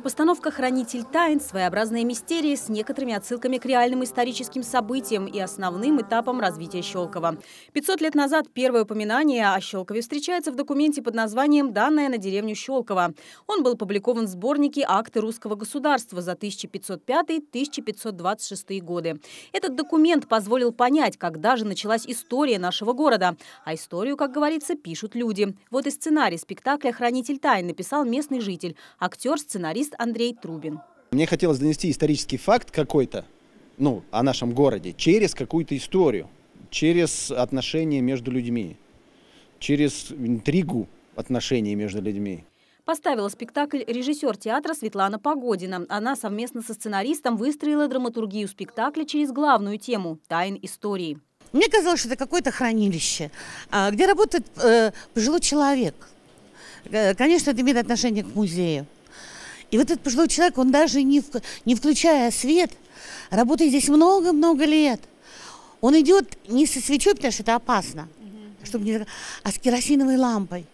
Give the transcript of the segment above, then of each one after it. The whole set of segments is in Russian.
Постановка «Хранитель тайн» – своеобразная мистерия с некоторыми отсылками к реальным историческим событиям и основным этапам развития Щелково. 500 лет назад первое упоминание о Щелкове встречается в документе под названием «Данные на деревню Щелково». Он был опубликован в сборнике «Акты русского государства» за 1505-1526 годы. Этот документ позволил понять, когда же началась история нашего города. А историю, как говорится, пишут люди. Вот и сценарий спектакля «Хранитель тайн» написал местный житель, актер-сценарист Андрей Трубин. Мне хотелось донести исторический факт какой-то, о нашем городе, через какую-то историю, через отношения между людьми, через интригу отношений между людьми. Поставила спектакль режиссер театра Светлана Погодина. Она совместно со сценаристом выстроила драматургию спектакля через главную тему – тайн истории. Мне казалось, что это какое-то хранилище, где работает пожилой человек. Конечно, это имеет отношение к музею. И вот этот пожилой человек, он даже не включая свет, работает здесь много-много лет. Он идет не со свечой, потому что это опасно, а с керосиновой лампой.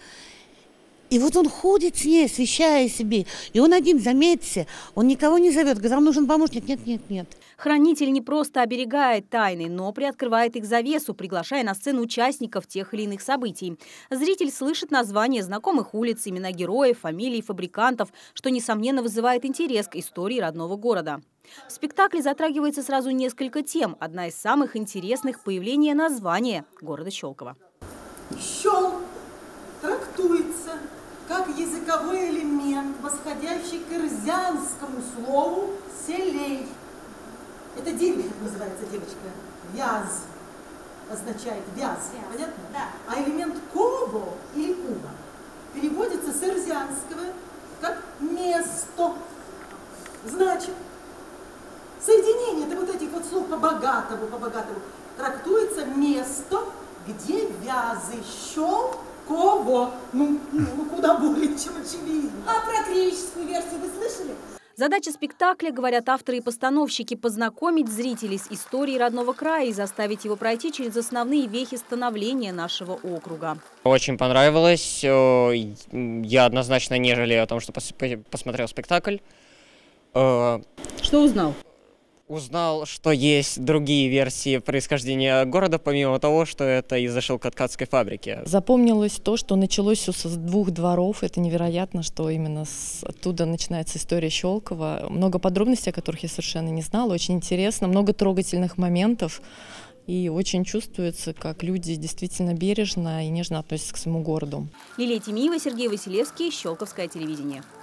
И вот он ходит с ней, освещая себе. И он один, заметьте, он никого не зовет. Говорит, вам нужен помощник? Нет. Хранитель не просто оберегает тайны, но приоткрывает их завесу, приглашая на сцену участников тех или иных событий. Зритель слышит названия знакомых улиц, имена героев, фамилий, фабрикантов, что, несомненно, вызывает интерес к истории родного города. В спектакле затрагивается сразу несколько тем. Одна из самых интересных – появление названия города Щелково. Щел трактуется как языковой элемент, восходящий к ирзианскому слову «селей». Это дерево, как называется, девочка, вяз, означает вяз, понятно? Да. А элемент «ково» или «кува» переводится с ирзианского как «место». Значит, соединение вот этих вот слов по-богатому трактуется «место», где вязы, щел, ково. Куда более чем очевидно. А про греческую версию вы слышали? Задача спектакля, говорят авторы и постановщики, познакомить зрителей с историей родного края и заставить его пройти через основные вехи становления нашего округа. Очень понравилось. Я однозначно не жалею о том, что посмотрел спектакль. Что узнал? Узнал, что есть другие версии происхождения города, помимо того, что это из-за шелкоткацкой фабрики. Запомнилось то, что началось все с двух дворов. Это невероятно, что именно оттуда начинается история Щелково. Много подробностей, о которых я совершенно не знала. Очень интересно, много трогательных моментов. И очень чувствуется, как люди действительно бережно и нежно относятся к своему городу. Лилия Тимиева, Сергей Василевский, Щелковское телевидение.